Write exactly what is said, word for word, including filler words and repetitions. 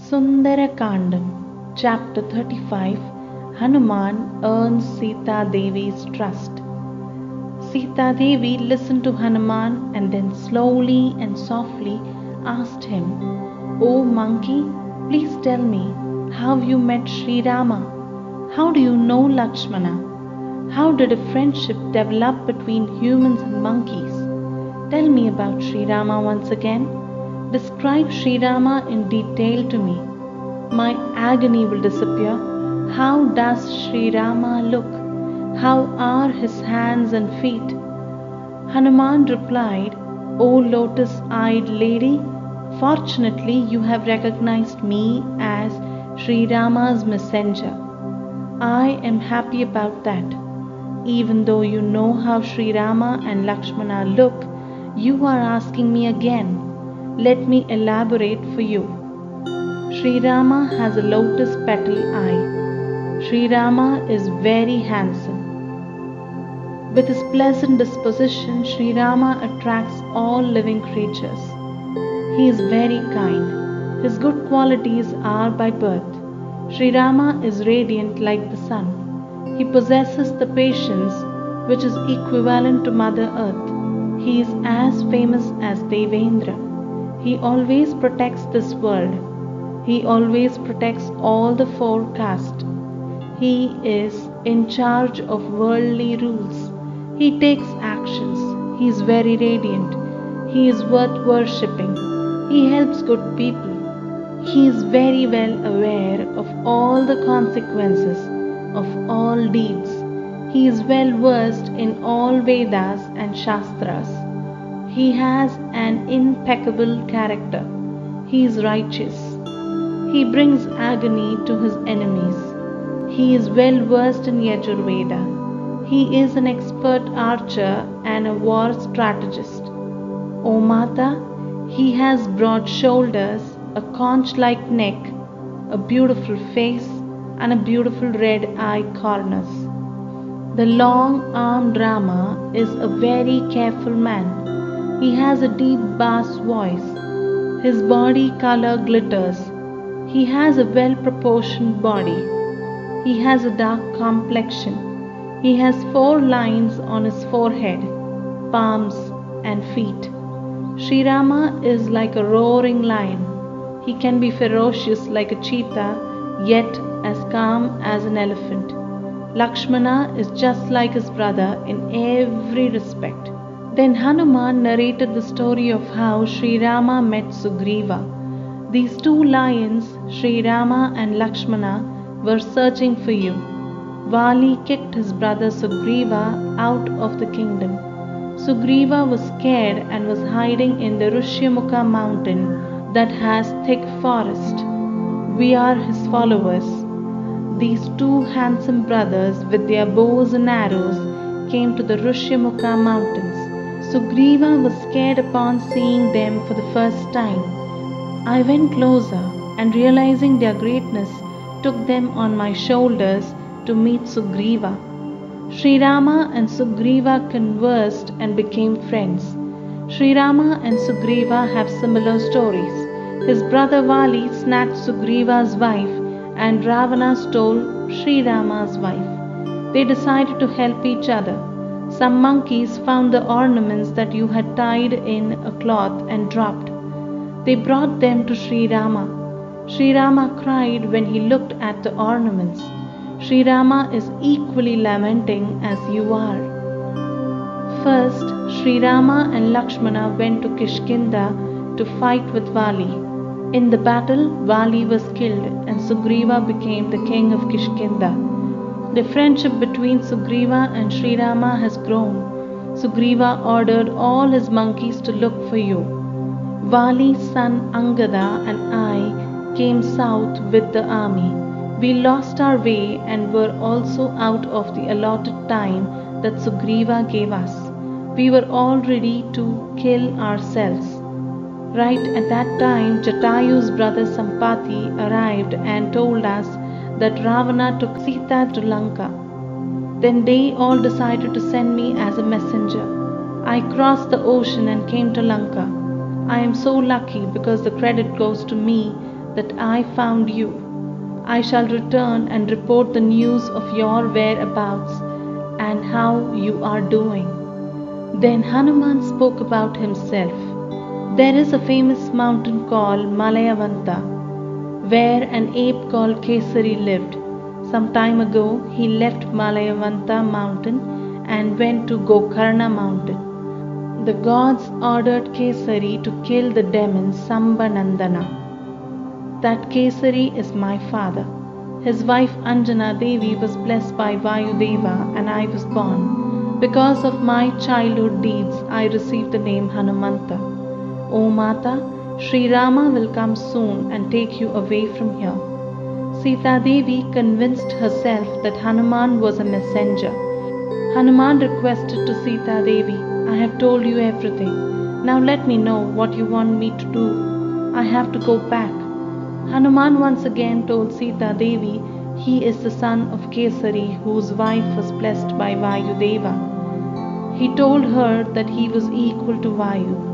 Sundarakandam, Chapter thirty-five. Hanuman earns Sita Devi's trust. Sita Devi listened to Hanuman and then slowly and softly asked him, "O monkey, please tell me, how you met Sri Rama? How do you know Lakshmana? How did a friendship develop between humans and monkeys? Tell me about Sri Rama once again. Describe Sri Rama in detail to me. My agony will disappear. How does Sri Rama look? How are his hands and feet?" Hanuman replied, "O lotus-eyed lady, fortunately you have recognized me as Sri Rama's messenger. I am happy about that. Even though you know how Sri Rama and Lakshmana look, you are asking me again. Let me elaborate for you. Sri Rama has a lotus petal eye. Sri Rama is very handsome. With his pleasant disposition, Sri Rama attracts all living creatures. He is very kind. His good qualities are by birth. Sri Rama is radiant like the sun. He possesses the patience which is equivalent to Mother Earth. He is as famous as Devendra. He always protects this world. He always protects all the four castes. He is in charge of worldly rules. He takes actions. He is very radiant. He is worth worshipping. He helps good people. He is very well aware of all the consequences of all deeds. He is well versed in all Vedas and Shastras. He has an impeccable character. He is righteous. He brings agony to his enemies. He is well versed in Yajurveda. He is an expert archer and a war strategist. O Mata, he has broad shoulders, a conch-like neck, a beautiful face, and a beautiful red eye corners. The long-armed Rama is a very careful man. He has a deep bass voice. His body color glitters. He has a well-proportioned body. He has a dark complexion. He has four lines on his forehead, palms, and feet. Sri Rama is like a roaring lion. He can be ferocious like a cheetah, yet as calm as an elephant. Lakshmana is just like his brother in every respect. Then Hanuman narrated the story of how Sri Rama met Sugriva. These two lions, Sri Rama and Lakshmana, were searching for you. Vali kicked his brother Sugriva out of the kingdom. Sugriva was scared and was hiding in the Rishyamukha mountain that has thick forest. We are his followers. These two handsome brothers with their bows and arrows came to the Rishyamukha mountains. Sugriva was scared upon seeing them for the first time. I went closer and realizing their greatness, took them on my shoulders to meet Sugriva. Sri Rama and Sugriva conversed and became friends. Sri Rama and Sugriva have similar stories. His brother Vali snatched Sugriva's wife and Ravana stole Sri Rama's wife. They decided to help each other. Some monkeys found the ornaments that you had tied in a cloth and dropped. They brought them to Sri Rama. Sri Rama cried when he looked at the ornaments. Sri Rama is equally lamenting as you are. First, Sri Rama and Lakshmana went to Kishkinda to fight with Vali. In the battle, Vali was killed and Sugriva became the king of Kishkinda. The friendship between Sugriva and Sri Rama has grown. Sugriva ordered all his monkeys to look for you. Vali's son Angada and I came south with the army. We lost our way and were also out of the allotted time that Sugriva gave us. We were all ready to kill ourselves. Right at that time, Jatayu's brother Sampati arrived and told us that Ravana took Sita to Lanka. Then they all decided to send me as a messenger. I crossed the ocean and came to Lanka. I am so lucky because the credit goes to me that I found you. I shall return and report the news of your whereabouts and how you are doing." Then Hanuman spoke about himself. "There is a famous mountain called Malayavanta, where an ape called Kesari lived. Some time ago he left Malayavanta mountain and went to Gokarna mountain. The gods ordered Kesari to kill the demon Sambhanandana. That Kesari is my father. His wife Anjana Devi was blessed by Vayudeva and I was born. Because of my childhood deeds, I received the name Hanumanta. O Mata, Sri Rama will come soon and take you away from here." Sita Devi convinced herself that Hanuman was a messenger. Hanuman requested to Sita Devi, "I have told you everything. Now let me know what you want me to do. I have to go back." Hanuman once again told Sita Devi he is the son of Kesari, whose wife was blessed by Vayudeva. He told her that he was equal to Vayu.